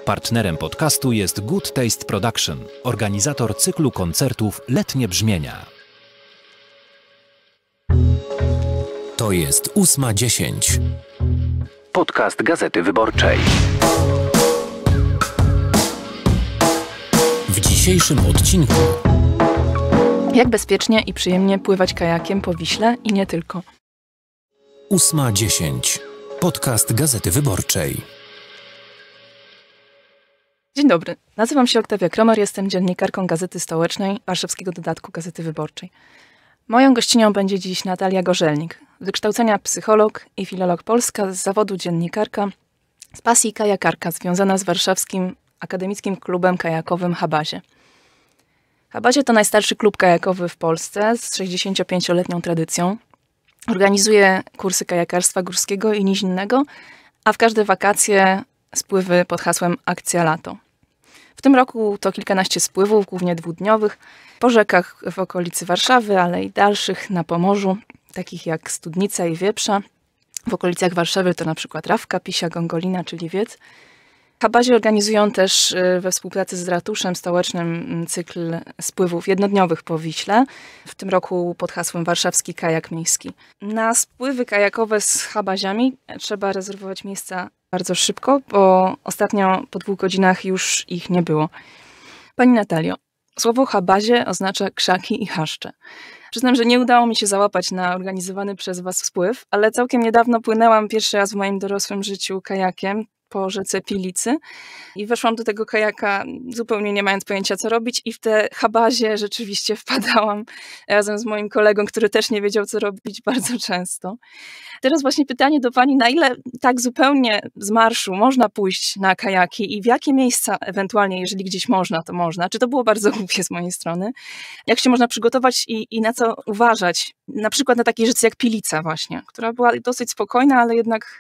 Partnerem podcastu jest Good Taste Production, organizator cyklu koncertów Letnie Brzmienia. To jest 8:10. Podcast Gazety Wyborczej. W dzisiejszym odcinku: jak bezpiecznie i przyjemnie pływać kajakiem po Wiśle i nie tylko. 8:10. Podcast Gazety Wyborczej. Dzień dobry, nazywam się Oktawia Kromer, jestem dziennikarką Gazety Stołecznej, warszawskiego dodatku Gazety Wyborczej. Moją gościnią będzie dziś Natalia Gorzelnik, z wykształcenia psycholog i filolog polska, z zawodu dziennikarka, z pasji kajakarka, związana z warszawskim akademickim klubem kajakowym Habazie. Habazie to najstarszy klub kajakowy w Polsce z 65-letnią tradycją. Organizuje kursy kajakarstwa górskiego i nizinnego, a w każde wakacje spływy pod hasłem Akcja Lato. W tym roku to kilkanaście spływów, głównie dwudniowych, po rzekach w okolicy Warszawy, ale i dalszych na Pomorzu, takich jak Studnica i Wieprza. W okolicach Warszawy to na przykład Rawka, Pisia, Gongolina czy Liwiec. Habazie organizują też we współpracy z Ratuszem Stołecznym cykl spływów jednodniowych po Wiśle, w tym roku pod hasłem Warszawski Kajak Miejski. Na spływy kajakowe z habaziami trzeba rezerwować miejsca bardzo szybko, bo ostatnio po 2 godzinach już ich nie było. Pani Natalio, słowo habazie oznacza krzaki i chaszcze. Przyznam, że nie udało mi się załapać na organizowany przez Was spływ, ale całkiem niedawno płynęłam pierwszy raz w moim dorosłym życiu kajakiem po rzece Pilicy i weszłam do tego kajaka zupełnie nie mając pojęcia, co robić, i w te habazie rzeczywiście wpadałam razem z moim kolegą, który też nie wiedział, co robić, bardzo często. Teraz właśnie pytanie do Pani, na ile tak zupełnie z marszu można pójść na kajaki i w jakie miejsca ewentualnie, jeżeli gdzieś można, to można? Czy to było bardzo głupie z mojej strony? Jak się można przygotować i na co uważać? Na przykład na takiej rzece jak Pilica właśnie, która była dosyć spokojna, ale jednak...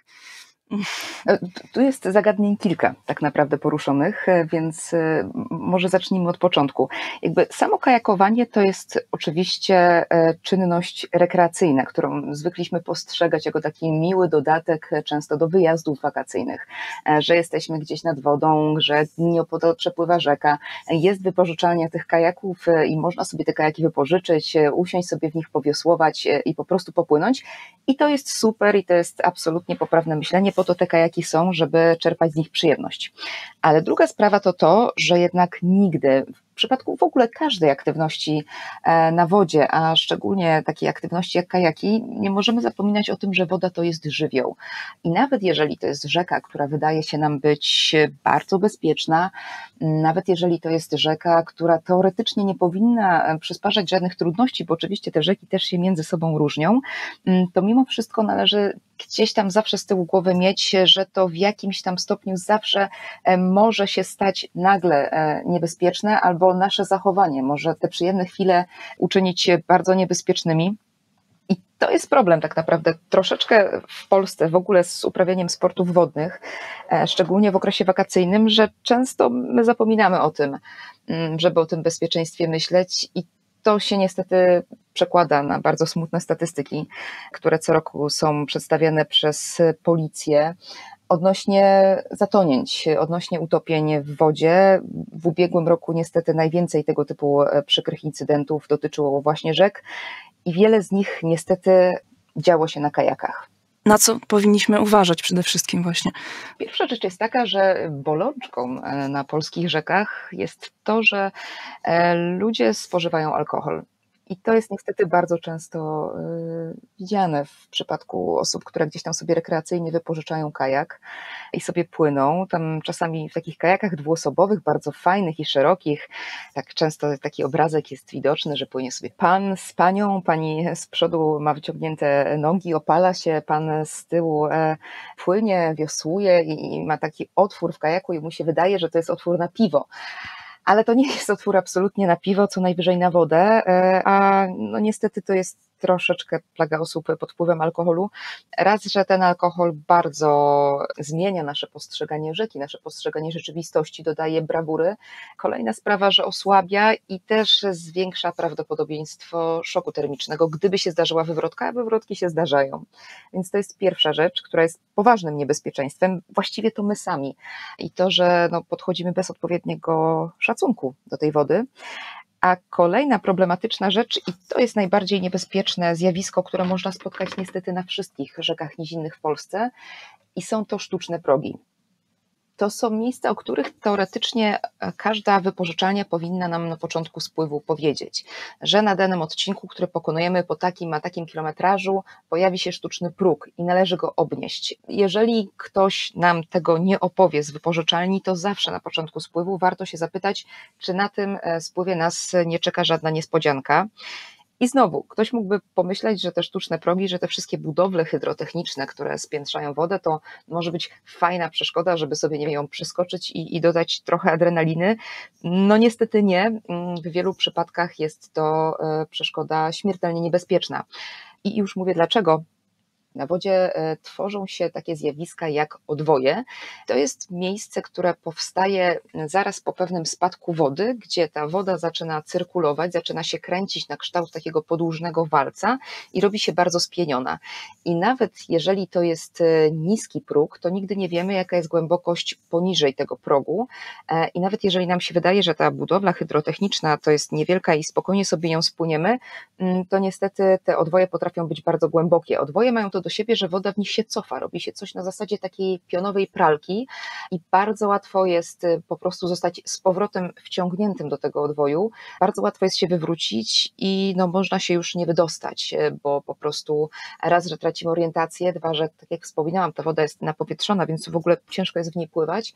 Tu jest zagadnień kilka tak naprawdę poruszonych, więc może zacznijmy od początku. Jakby samo kajakowanie to jest oczywiście czynność rekreacyjna, którą zwykliśmy postrzegać jako taki miły dodatek często do wyjazdów wakacyjnych, że jesteśmy gdzieś nad wodą, że nieopodal przepływa rzeka, jest wypożyczalnia tych kajaków i można sobie te kajaki wypożyczyć, usiąść sobie w nich, powiosłować i po prostu popłynąć, i to jest super i to jest absolutnie poprawne myślenie. Po to te kajaki są, żeby czerpać z nich przyjemność. Ale druga sprawa to to, że jednak nigdy, w przypadku w ogóle każdej aktywności na wodzie, a szczególnie takiej aktywności jak kajaki, nie możemy zapominać o tym, że woda to jest żywioł. I nawet jeżeli to jest rzeka, która wydaje się nam być bardzo bezpieczna, nawet jeżeli to jest rzeka, która teoretycznie nie powinna przysparzać żadnych trudności, bo oczywiście te rzeki też się między sobą różnią, to mimo wszystko należy gdzieś tam zawsze z tyłu głowy mieć, że to w jakimś tam stopniu zawsze może się stać nagle niebezpieczne, albo nasze zachowanie może te przyjemne chwile uczynić bardzo niebezpiecznymi. I to jest problem tak naprawdę troszeczkę w Polsce w ogóle z uprawianiem sportów wodnych, szczególnie w okresie wakacyjnym, że często my zapominamy o tym, żeby o tym bezpieczeństwie myśleć, i to się niestety przekłada na bardzo smutne statystyki, które co roku są przedstawiane przez policję odnośnie zatonięć, odnośnie utopień w wodzie. W ubiegłym roku niestety najwięcej tego typu przykrych incydentów dotyczyło właśnie rzek i wiele z nich niestety działo się na kajakach. Na co powinniśmy uważać przede wszystkim właśnie? Pierwsza rzecz jest taka, że bolączką na polskich rzekach jest to, że ludzie spożywają alkohol. I to jest niestety bardzo często widziane w przypadku osób, które gdzieś tam sobie rekreacyjnie wypożyczają kajak i sobie płyną. Tam czasami w takich kajakach dwuosobowych, bardzo fajnych i szerokich, tak często taki obrazek jest widoczny, że płynie sobie pan z panią, pani z przodu ma wyciągnięte nogi, opala się, pan z tyłu płynie, wiosłuje i ma taki otwór w kajaku i mu się wydaje, że to jest otwór na piwo. Ale to nie jest otwór absolutnie na piwo, co najwyżej na wodę, a no niestety to jest troszeczkę plaga osób pod wpływem alkoholu. Raz, że ten alkohol bardzo zmienia nasze postrzeganie rzeki, nasze postrzeganie rzeczywistości, dodaje brawury. Kolejna sprawa, że osłabia i też zwiększa prawdopodobieństwo szoku termicznego, gdyby się zdarzyła wywrotka, a wywrotki się zdarzają. Więc to jest pierwsza rzecz, która jest poważnym niebezpieczeństwem, właściwie to my sami. I to, że podchodzimy bez odpowiedniego szacunku do tej wody. A kolejna problematyczna rzecz, i to jest najbardziej niebezpieczne zjawisko, które można spotkać niestety na wszystkich rzekach nizinnych w Polsce, i są to sztuczne progi. To są miejsca, o których teoretycznie każda wypożyczalnia powinna nam na początku spływu powiedzieć, że na danym odcinku, który pokonujemy po takim a takim kilometrażu, pojawi się sztuczny próg i należy go obnieść. Jeżeli ktoś nam tego nie opowie z wypożyczalni, to zawsze na początku spływu warto się zapytać, czy na tym spływie nas nie czeka żadna niespodzianka. I znowu, ktoś mógłby pomyśleć, że te sztuczne progi, że te wszystkie budowle hydrotechniczne, które spiętrzają wodę, to może być fajna przeszkoda, żeby sobie, nie wiem, ją przeskoczyć i dodać trochę adrenaliny. No niestety nie. W wielu przypadkach jest to przeszkoda śmiertelnie niebezpieczna. I już mówię dlaczego. Na wodzie tworzą się takie zjawiska jak odwoje. To jest miejsce, które powstaje zaraz po pewnym spadku wody, gdzie ta woda zaczyna cyrkulować, zaczyna się kręcić na kształt takiego podłużnego walca i robi się bardzo spieniona. I nawet jeżeli to jest niski próg, to nigdy nie wiemy, jaka jest głębokość poniżej tego progu. I nawet jeżeli nam się wydaje, że ta budowla hydrotechniczna to jest niewielka i spokojnie sobie ją spłyniemy, to niestety te odwoje potrafią być bardzo głębokie. Odwoje mają to do siebie, że woda w nich się cofa, robi się coś na zasadzie takiej pionowej pralki i bardzo łatwo jest po prostu zostać z powrotem wciągniętym do tego odwoju, bardzo łatwo jest się wywrócić i można się już nie wydostać, bo po prostu raz, że tracimy orientację, dwa, że tak jak wspominałam, ta woda jest napowietrzona, więc w ogóle ciężko jest w niej pływać,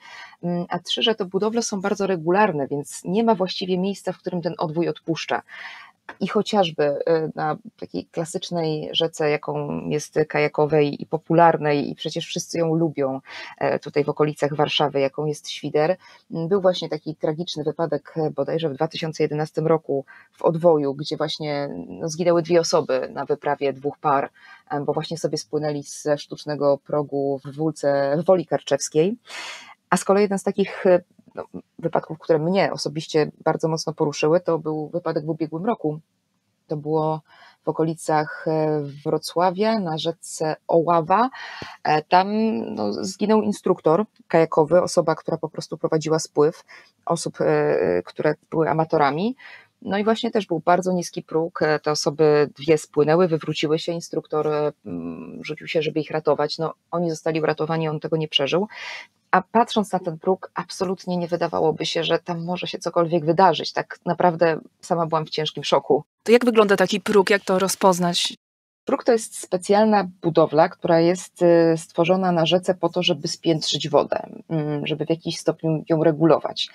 a trzy, że te budowle są bardzo regularne, więc nie ma właściwie miejsca, w którym ten odwój odpuszcza. I chociażby na takiej klasycznej rzece, jaką jest kajakowej i popularnej i przecież wszyscy ją lubią tutaj w okolicach Warszawy, jaką jest Świder, był właśnie taki tragiczny wypadek bodajże w 2011 roku w Odwoju, gdzie właśnie zginęły 2 osoby na wyprawie 2 par, bo właśnie sobie spłynęli ze sztucznego progu w Woli Karczewskiej. A z kolei jeden z takich wypadków, które mnie osobiście bardzo mocno poruszyły, to był wypadek w ubiegłym roku. To było w okolicach Wrocławia na rzece Oława. Tam zginął instruktor kajakowy, osoba, która po prostu prowadziła spływ, osób, które były amatorami. No i właśnie też był bardzo niski próg, te osoby 2 spłynęły, wywróciły się, instruktor rzucił się, żeby ich ratować. Oni zostali uratowani, on tego nie przeżył. A patrząc na ten próg, absolutnie nie wydawałoby się, że tam może się cokolwiek wydarzyć. Tak naprawdę sama byłam w ciężkim szoku. To jak wygląda taki próg, jak to rozpoznać? Próg to jest specjalna budowla, która jest stworzona na rzece po to, żeby spiętrzyć wodę, żeby w jakiś stopniu ją regulować.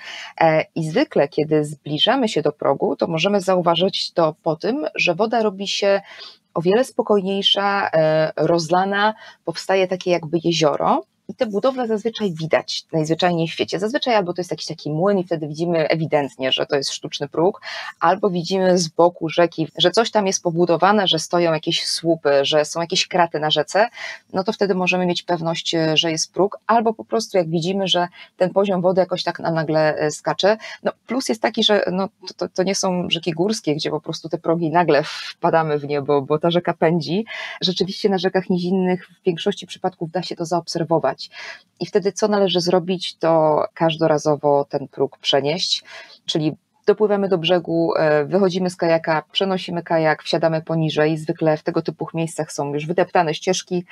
I zwykle, kiedy zbliżamy się do progu, to możemy zauważyć to po tym, że woda robi się o wiele spokojniejsza, rozlana, powstaje takie jakby jezioro. I te budowle zazwyczaj widać najzwyczajniej w świecie. Zazwyczaj albo to jest jakiś taki młyn i wtedy widzimy ewidentnie, że to jest sztuczny próg, albo widzimy z boku rzeki, że coś tam jest pobudowane, że stoją jakieś słupy, że są jakieś kraty na rzece, to wtedy możemy mieć pewność, że jest próg, albo po prostu jak widzimy, że ten poziom wody jakoś tak nam nagle skacze. Plus jest taki, że to nie są rzeki górskie, gdzie po prostu te progi nagle wpadamy w nie, bo ta rzeka pędzi. Rzeczywiście na rzekach nizinnych w większości przypadków da się to zaobserwować. I wtedy co należy zrobić, to każdorazowo ten próg przenieść, czyli dopływamy do brzegu, wychodzimy z kajaka, przenosimy kajak, wsiadamy poniżej. Zwykle w tego typu miejscach są już wydeptane ścieżki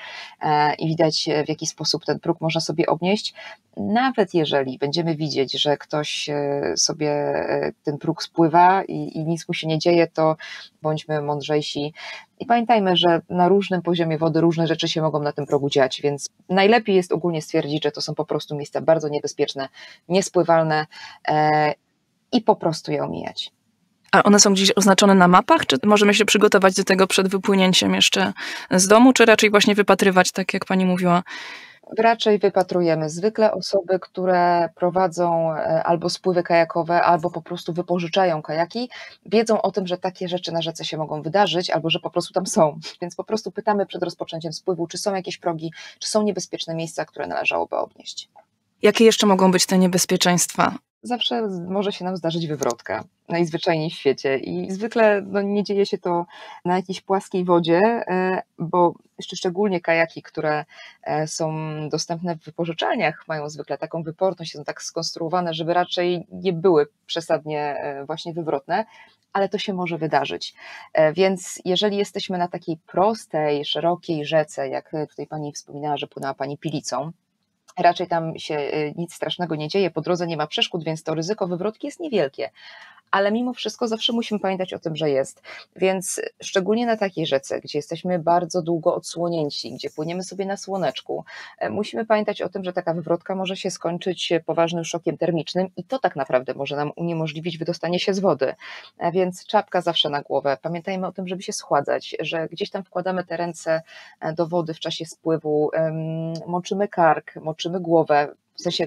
i widać, w jaki sposób ten próg można sobie obnieść. Nawet jeżeli będziemy widzieć, że ktoś sobie ten próg spływa i nic mu się nie dzieje, to bądźmy mądrzejsi. I pamiętajmy, że na różnym poziomie wody różne rzeczy się mogą na tym progu dziać, więc najlepiej jest ogólnie stwierdzić, że to są po prostu miejsca bardzo niebezpieczne, niespływalne i po prostu je omijać. A one są gdzieś oznaczone na mapach, czy możemy się przygotować do tego przed wypłynięciem jeszcze z domu, czy raczej właśnie wypatrywać, tak jak pani mówiła? Raczej wypatrujemy. Zwykle osoby, które prowadzą albo spływy kajakowe, albo po prostu wypożyczają kajaki, wiedzą o tym, że takie rzeczy na rzece się mogą wydarzyć, albo że po prostu tam są. Więc po prostu pytamy przed rozpoczęciem spływu, czy są jakieś progi, czy są niebezpieczne miejsca, które należałoby obnieść. Jakie jeszcze mogą być te niebezpieczeństwa? Zawsze może się nam zdarzyć wywrotka, najzwyczajniej w świecie i zwykle nie dzieje się to na jakiejś płaskiej wodzie, bo jeszcze szczególnie kajaki, które są dostępne w wypożyczalniach, mają zwykle taką wyporność, są tak skonstruowane, żeby raczej nie były przesadnie właśnie wywrotne, ale to się może wydarzyć. Więc jeżeli jesteśmy na takiej prostej, szerokiej rzece, jak tutaj pani wspominała, że płynęła pani Pilicą, raczej tam się nic strasznego nie dzieje, po drodze nie ma przeszkód, więc to ryzyko wywrotki jest niewielkie. Ale mimo wszystko zawsze musimy pamiętać o tym, że jest. Więc szczególnie na takiej rzece, gdzie jesteśmy bardzo długo odsłonięci, gdzie płyniemy sobie na słoneczku, musimy pamiętać o tym, że taka wywrotka może się skończyć poważnym szokiem termicznym i to tak naprawdę może nam uniemożliwić wydostanie się z wody. Więc czapka zawsze na głowę. Pamiętajmy o tym, żeby się schładzać, że gdzieś tam wkładamy te ręce do wody w czasie spływu, moczymy kark, moczymy głowę, w sensie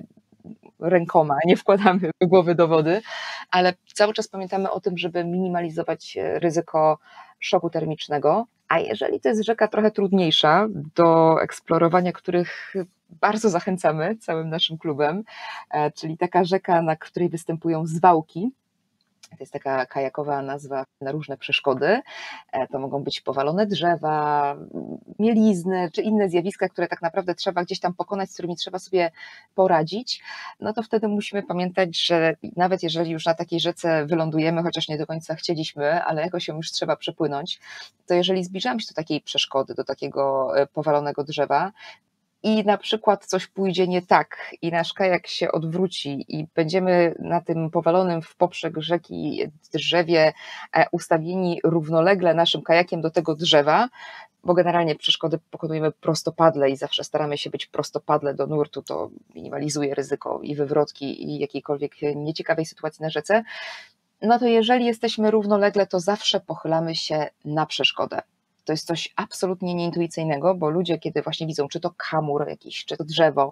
rękoma, nie wkładamy głowy do wody, ale cały czas pamiętamy o tym, żeby minimalizować ryzyko szoku termicznego, a jeżeli to jest rzeka trochę trudniejsza do eksplorowania, których bardzo zachęcamy całym naszym klubem, czyli taka rzeka, na której występują zwałki. To jest taka kajakowa nazwa na różne przeszkody. To mogą być powalone drzewa, mielizny, czy inne zjawiska, które tak naprawdę trzeba gdzieś tam pokonać, z którymi trzeba sobie poradzić. No to wtedy musimy pamiętać, że nawet jeżeli już na takiej rzece wylądujemy, chociaż nie do końca chcieliśmy, ale jakoś ją już trzeba przepłynąć, to jeżeli zbliżamy się do takiej przeszkody, do takiego powalonego drzewa, i na przykład coś pójdzie nie tak i nasz kajak się odwróci i będziemy na tym powalonym w poprzek rzeki drzewie ustawieni równolegle naszym kajakiem do tego drzewa, bo generalnie przeszkody pokonujemy prostopadle i zawsze staramy się być prostopadle do nurtu, to minimalizuje ryzyko i wywrotki i jakiejkolwiek nieciekawej sytuacji na rzece, no to jeżeli jesteśmy równolegle, to zawsze pochylamy się na przeszkodę. To jest coś absolutnie nieintuicyjnego, bo ludzie, kiedy właśnie widzą, czy to kamur jakiś, czy to drzewo,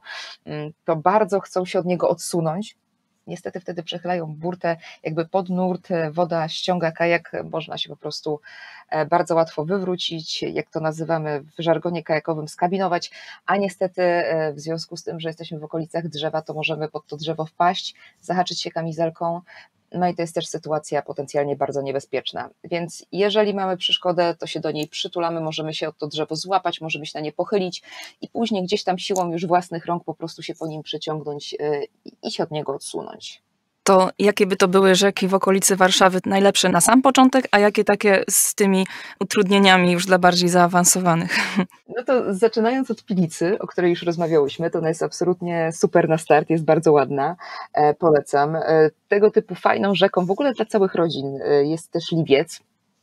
to bardzo chcą się od niego odsunąć. Niestety wtedy przechylają burtę jakby pod nurt, woda ściąga kajak, można się po prostu bardzo łatwo wywrócić, jak to nazywamy w żargonie kajakowym, skabinować, a niestety w związku z tym, że jesteśmy w okolicach drzewa, to możemy pod to drzewo wpaść, zahaczyć się kamizelką. No i to jest też sytuacja potencjalnie bardzo niebezpieczna, więc jeżeli mamy przeszkodę, to się do niej przytulamy, możemy się o to drzewo złapać, możemy się na nie pochylić i później gdzieś tam siłą już własnych rąk po prostu się po nim przeciągnąć i się od niego odsunąć. To jakie by to były rzeki w okolicy Warszawy najlepsze na sam początek, a jakie takie z tymi utrudnieniami już dla bardziej zaawansowanych? No to zaczynając od Pilicy, o której już rozmawiałyśmy, to ona jest absolutnie super na start, jest bardzo ładna, polecam. Tego typu fajną rzeką, w ogóle dla całych rodzin, jest też Liwiec,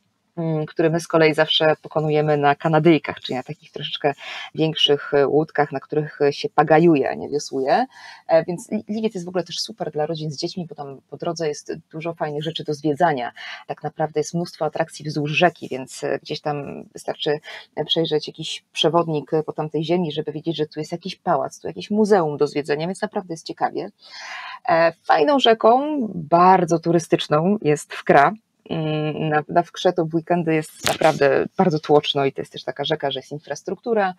który my z kolei zawsze pokonujemy na kanadyjkach, czyli na takich troszeczkę większych łódkach, na których się pagajuje, a nie wiosłuje, więc Liwiec jest w ogóle też super dla rodzin z dziećmi, bo tam po drodze jest dużo fajnych rzeczy do zwiedzania, tak naprawdę jest mnóstwo atrakcji wzdłuż rzeki, więc gdzieś tam wystarczy przejrzeć jakiś przewodnik po tamtej ziemi, żeby wiedzieć, że tu jest jakiś pałac, tu jakieś muzeum do zwiedzenia, więc naprawdę jest ciekawie. Fajną rzeką, bardzo turystyczną jest Wkra. Na Wkrze to w weekendy jest naprawdę bardzo tłoczno i to jest też taka rzeka, że jest infrastruktura,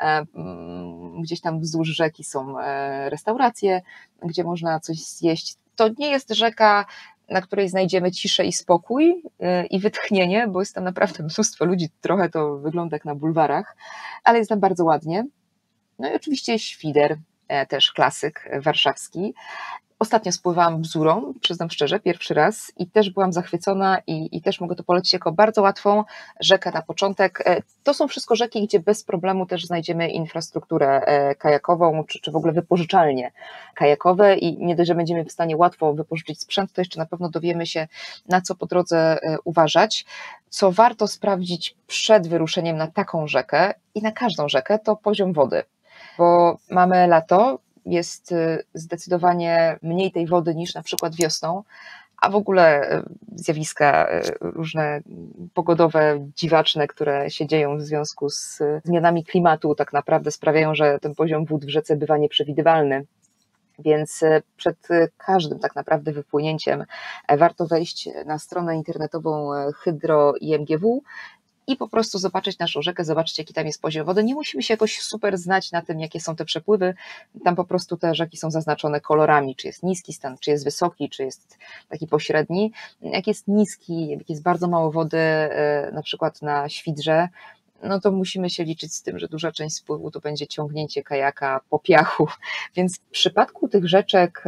gdzieś tam wzdłuż rzeki są restauracje, gdzie można coś zjeść. To nie jest rzeka, na której znajdziemy ciszę i spokój i wytchnienie, bo jest tam naprawdę mnóstwo ludzi, trochę to wygląda jak na bulwarach, ale jest tam bardzo ładnie. No i oczywiście Świder, też klasyk warszawski. Ostatnio spływałam Bzurą, przyznam szczerze, pierwszy raz i też byłam zachwycona i też mogę to polecić jako bardzo łatwą rzekę na początek. To są wszystko rzeki, gdzie bez problemu też znajdziemy infrastrukturę kajakową, czy w ogóle wypożyczalnie kajakowe i nie dość, że będziemy w stanie łatwo wypożyczyć sprzęt, to jeszcze na pewno dowiemy się, na co po drodze uważać. Co warto sprawdzić przed wyruszeniem na taką rzekę i na każdą rzekę, to poziom wody, bo mamy lato, jest zdecydowanie mniej tej wody niż na przykład wiosną, a w ogóle zjawiska różne pogodowe, dziwaczne, które się dzieją w związku z zmianami klimatu, tak naprawdę sprawiają, że ten poziom wód w rzece bywa nieprzewidywalny. Więc przed każdym tak naprawdę wypłynięciem warto wejść na stronę internetową Hydro-IMGW i po prostu zobaczyć naszą rzekę, zobaczyć jaki tam jest poziom wody. Nie musimy się jakoś super znać na tym, jakie są te przepływy. Tam po prostu te rzeki są zaznaczone kolorami, czy jest niski stan, czy jest wysoki, czy jest taki pośredni. Jak jest niski, jak jest bardzo mało wody, na przykład na Świdrze, no to musimy się liczyć z tym, że duża część spływu to będzie ciągnięcie kajaka po piachu, więc w przypadku tych rzeczek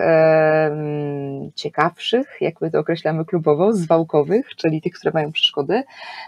ciekawszych, jak my to określamy klubowo, zwałkowych, czyli tych, które mają przeszkody,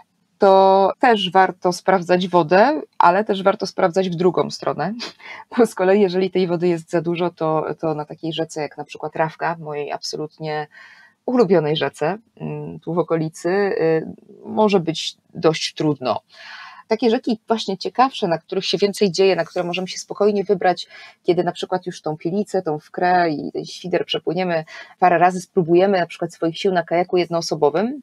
to też warto sprawdzać wodę, ale też warto sprawdzać w drugą stronę, bo z kolei jeżeli tej wody jest za dużo, to na takiej rzece jak na przykład Rawka, mojej absolutnie ulubionej rzece tu w okolicy, może być dość trudno. Takie rzeki właśnie ciekawsze, na których się więcej dzieje, na które możemy się spokojnie wybrać, kiedy na przykład już tą Pilicę, tą Wkrę i ten Świder przepłyniemy parę razy, spróbujemy na przykład swoich sił na kajaku jednoosobowym,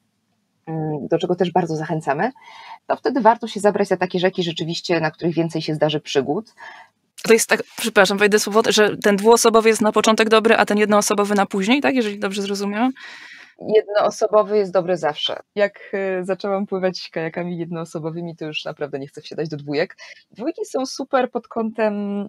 do czego też bardzo zachęcamy, to wtedy warto się zabrać za takie rzeki rzeczywiście, na których więcej się zdarzy przygód. To jest tak, przepraszam, wejdę słowo, że ten dwuosobowy jest na początek dobry, a ten jednoosobowy na później, tak? Jeżeli dobrze zrozumiałam? Jednoosobowy jest dobry zawsze. Jak zaczęłam pływać kajakami jednoosobowymi, to już naprawdę nie chcę wsiadać do dwójek. Dwójki są super pod kątem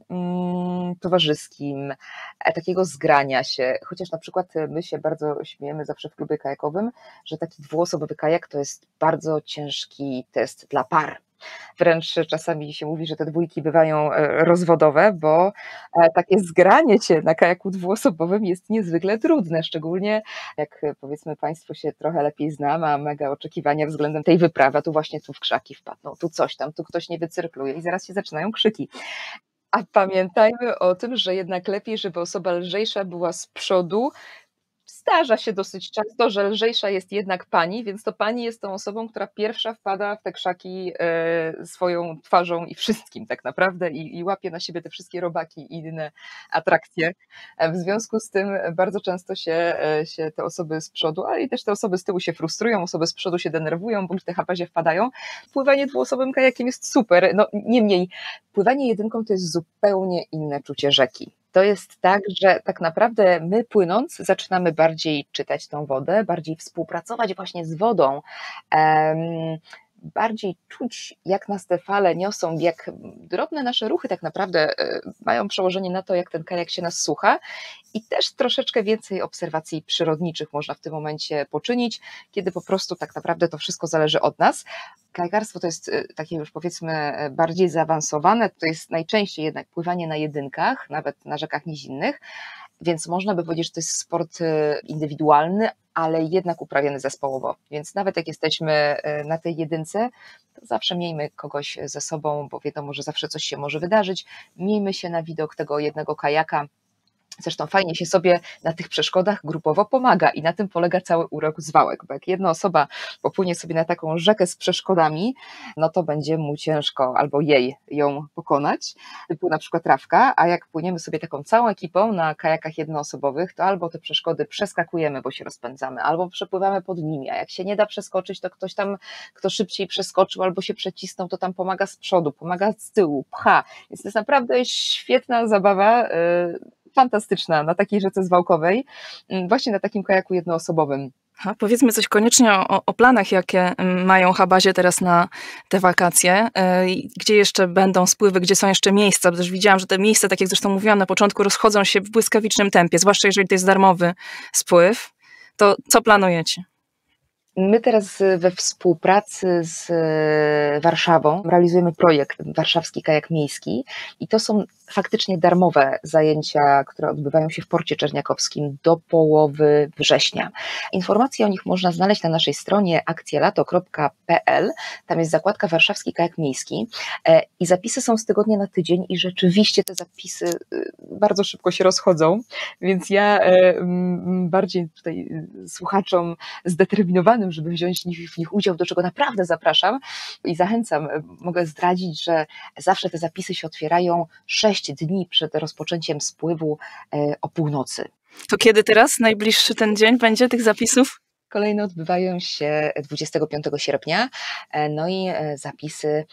towarzyskim, takiego zgrania się, chociaż na przykład my się bardzo śmiejemy zawsze w klubie kajakowym, że taki dwuosobowy kajak to jest bardzo ciężki test dla par. Wręcz czasami się mówi, że te dwójki bywają rozwodowe, bo takie zgranie się na kajaku dwuosobowym jest niezwykle trudne, szczególnie jak powiedzmy państwo się trochę lepiej zna, ma mega oczekiwania względem tej wyprawy, a tu właśnie tu w krzaki wpadną, tu coś tam, tu ktoś nie wycyrkluje i zaraz się zaczynają krzyki. A pamiętajmy o tym, że jednak lepiej, żeby osoba lżejsza była z przodu. Zdarza się dosyć często, że lżejsza jest jednak pani, więc to pani jest tą osobą, która pierwsza wpada w te krzaki swoją twarzą i wszystkim tak naprawdę i łapie na siebie te wszystkie robaki i inne atrakcje. W związku z tym bardzo często się te osoby z przodu, ale i też te osoby z tyłu się frustrują, osoby z przodu się denerwują, bądź te hapazie wpadają. Pływanie dwuosobowym kajakiem jest super, no niemniej pływanie jedynką to jest zupełnie inne czucie rzeki. To jest tak, że tak naprawdę my płynąc zaczynamy bardziej czytać tą wodę, bardziej współpracować właśnie z wodą, bardziej czuć, jak nas te fale niosą, jak drobne nasze ruchy tak naprawdę mają przełożenie na to, jak ten kajak się nas słucha i też troszeczkę więcej obserwacji przyrodniczych można w tym momencie poczynić, kiedy po prostu tak naprawdę to wszystko zależy od nas. Kajakarstwo to jest takie już powiedzmy bardziej zaawansowane, to jest najczęściej jednak pływanie na jedynkach, nawet na rzekach nizinnych, więc można by powiedzieć, że to jest sport indywidualny, ale jednak uprawiany zespołowo, więc nawet jak jesteśmy na tej jedynce, to zawsze miejmy kogoś ze sobą, bo wiadomo, że zawsze coś się może wydarzyć, miejmy się na widok tego jednego kajaka. Zresztą fajnie się sobie na tych przeszkodach grupowo pomaga i na tym polega cały urok zwałek, bo jak jedna osoba popłynie sobie na taką rzekę z przeszkodami, no to będzie mu ciężko albo jej ją pokonać, typu na przykład Rawka, a jak płyniemy sobie taką całą ekipą na kajakach jednoosobowych, to albo te przeszkody przeskakujemy, bo się rozpędzamy, albo przepływamy pod nimi, a jak się nie da przeskoczyć, to ktoś tam, kto szybciej przeskoczył albo się przecisnął, to tam pomaga z przodu, pomaga z tyłu, pcha, więc to jest naprawdę świetna zabawa, fantastyczna na takiej rzece zwałkowej, właśnie na takim kajaku jednoosobowym. Powiedzmy coś koniecznie o planach, jakie mają habazie teraz na te wakacje. Gdzie jeszcze będą spływy, gdzie są jeszcze miejsca, bo też widziałam, że te miejsca, tak jak zresztą mówiłam na początku, rozchodzą się w błyskawicznym tempie, zwłaszcza jeżeli to jest darmowy spływ. To co planujecie? My teraz we współpracy z Warszawą realizujemy projekt Warszawski Kajak Miejski i to są faktycznie darmowe zajęcia, które odbywają się w Porcie Czerniakowskim do połowy września. Informacje o nich można znaleźć na naszej stronie akcjalato.pl, tam jest zakładka Warszawski Kajak Miejski i zapisy są z tygodnia na tydzień i rzeczywiście te zapisy bardzo szybko się rozchodzą, więc ja bardziej tutaj słuchaczom zdeterminowanym zainteresowanym, żeby wziąć w nich udział, do czego naprawdę zapraszam i zachęcam. Mogę zdradzić, że zawsze te zapisy się otwierają 6 dni przed rozpoczęciem spływu o północy. To kiedy teraz najbliższy ten dzień będzie tych zapisów? Kolejne odbywają się 25 sierpnia, no i zapisy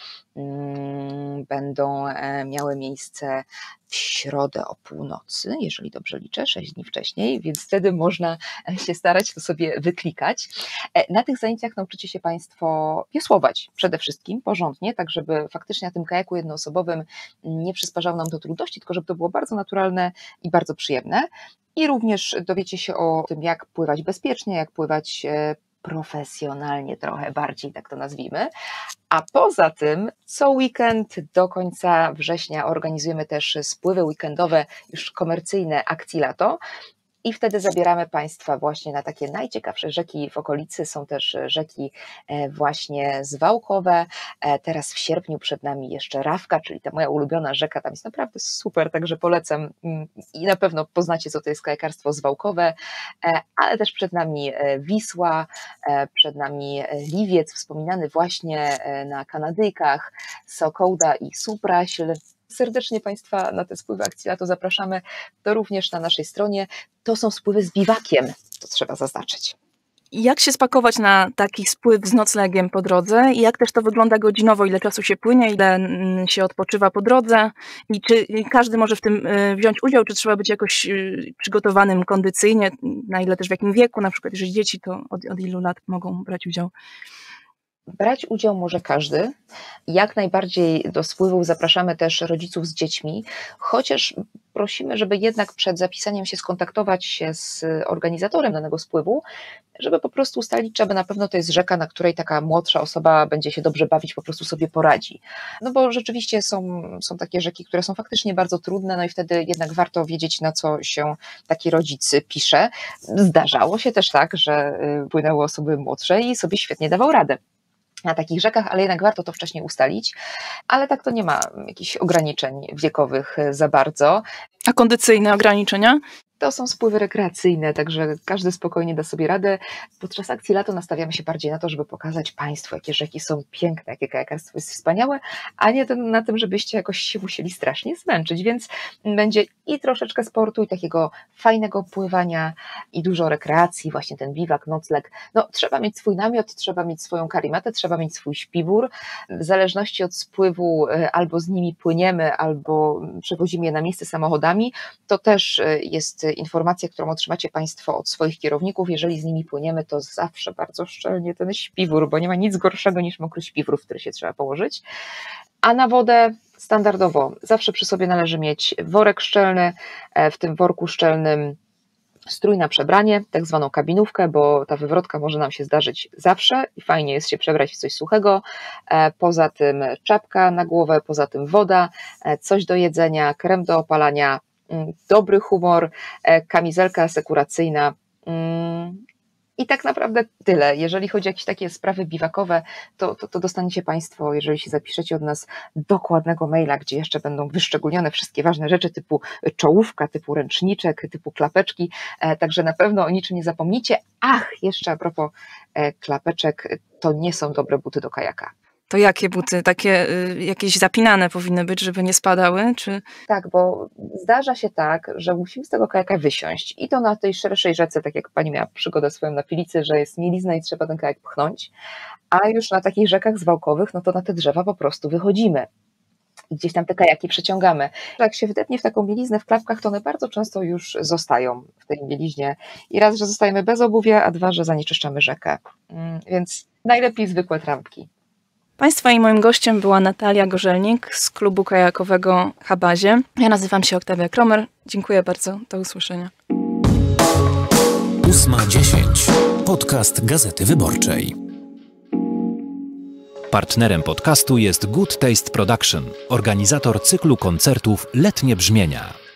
będą miały miejsce w środę o północy, jeżeli dobrze liczę, 6 dni wcześniej, więc wtedy można się starać to sobie wyklikać. Na tych zajęciach nauczycie się Państwo wiosłować przede wszystkim porządnie, tak żeby faktycznie na tym kajaku jednoosobowym nie przysparzało nam to trudności, tylko żeby to było bardzo naturalne i bardzo przyjemne. I również dowiecie się o tym, jak pływać bezpiecznie, jak pływać profesjonalnie trochę bardziej, tak to nazwijmy. A poza tym co weekend do końca września organizujemy też spływy weekendowe, już komercyjne akcji lato. I wtedy zabieramy Państwa właśnie na takie najciekawsze rzeki w okolicy. Są też rzeki właśnie zwałkowe. Teraz w sierpniu przed nami jeszcze Rawka, czyli ta moja ulubiona rzeka. Tam jest naprawdę super, także polecam i na pewno poznacie, co to jest kajakarstwo zwałkowe. Ale też przed nami Wisła, przed nami Liwiec, wspominany właśnie na Kanadyjkach, Sokołda i Supraśl. Serdecznie Państwa na te spływy akcji lato zapraszamy, to również na naszej stronie. To są spływy z biwakiem, to trzeba zaznaczyć. Jak się spakować na taki spływ z noclegiem po drodze i jak też to wygląda godzinowo, ile czasu się płynie, ile się odpoczywa po drodze i czy każdy może w tym wziąć udział, czy trzeba być jakoś przygotowanym kondycyjnie, na ile też w jakim wieku, na przykład jeżeli dzieci, to od ilu lat mogą brać udział? Brać udział może każdy. Jak najbardziej do spływów zapraszamy też rodziców z dziećmi, chociaż prosimy, żeby jednak przed zapisaniem się skontaktować się z organizatorem danego spływu, żeby po prostu ustalić, czy aby na pewno to jest rzeka, na której taka młodsza osoba będzie się dobrze bawić, po prostu sobie poradzi. No bo rzeczywiście są takie rzeki, które są faktycznie bardzo trudne, no i wtedy jednak warto wiedzieć, na co się taki rodzic pisze. Zdarzało się też tak, że płynęły osoby młodsze i sobie świetnie dawał radę na takich rzekach, ale jednak warto to wcześniej ustalić, ale tak to nie ma jakichś ograniczeń wiekowych za bardzo. A kondycyjne ograniczenia? To są spływy rekreacyjne, także każdy spokojnie da sobie radę. Podczas akcji lato nastawiamy się bardziej na to, żeby pokazać Państwu, jakie rzeki są piękne, jakie kajakarstwo jest wspaniałe, a nie na tym, żebyście jakoś się musieli strasznie zmęczyć, więc będzie i troszeczkę sportu, i takiego fajnego pływania, i dużo rekreacji, właśnie ten biwak, nocleg. No, trzeba mieć swój namiot, trzeba mieć swoją karimatę, trzeba mieć swój śpiwór. W zależności od spływu albo z nimi płyniemy, albo przewozimy je na miejsce samochodami. To też jest informacja, którą otrzymacie Państwo od swoich kierowników. Jeżeli z nimi płyniemy, to zawsze bardzo szczelnie ten śpiwór, bo nie ma nic gorszego niż mokry śpiwór, w który się trzeba położyć. A na wodę standardowo zawsze przy sobie należy mieć worek szczelny, w tym worku szczelnym strój na przebranie, tak zwaną kabinówkę, bo ta wywrotka może nam się zdarzyć zawsze i fajnie jest się przebrać w coś suchego. Poza tym czapka na głowę, poza tym woda, coś do jedzenia, krem do opalania, dobry humor, kamizelka asekuracyjna i tak naprawdę tyle. Jeżeli chodzi o jakieś takie sprawy biwakowe, to dostaniecie Państwo, jeżeli się zapiszecie od nas, dokładnego maila, gdzie jeszcze będą wyszczególnione wszystkie ważne rzeczy typu czołówka, typu ręczniczek, typu klapeczki, także na pewno o niczym nie zapomnicie. Ach, jeszcze a propos klapeczek, to nie są dobre buty do kajaka. To jakie buty? Takie jakieś zapinane powinny być, żeby nie spadały? Czy... Tak, bo zdarza się tak, że musimy z tego kajaka wysiąść i to na tej szerszej rzece, tak jak Pani miała przygodę swoją na Pilicy, że jest mielizna i trzeba ten kajak pchnąć, a już na takich rzekach zwałkowych, no to na te drzewa po prostu wychodzimy i gdzieś tam te kajaki przeciągamy. Jak się wdepnie w taką mieliznę w klapkach, to one bardzo często już zostają w tej mieliźnie i raz, że zostajemy bez obuwia, a dwa, że zanieczyszczamy rzekę, więc najlepiej zwykłe trampki. Państwa i moim gościem była Natalia Gorzelnik z klubu kajakowego Habazie. Ja nazywam się Oktawia Kromer. Dziękuję bardzo. Do usłyszenia. 8:10. Podcast Gazety Wyborczej. Partnerem podcastu jest Good Taste Production, organizator cyklu koncertów Letnie Brzmienia.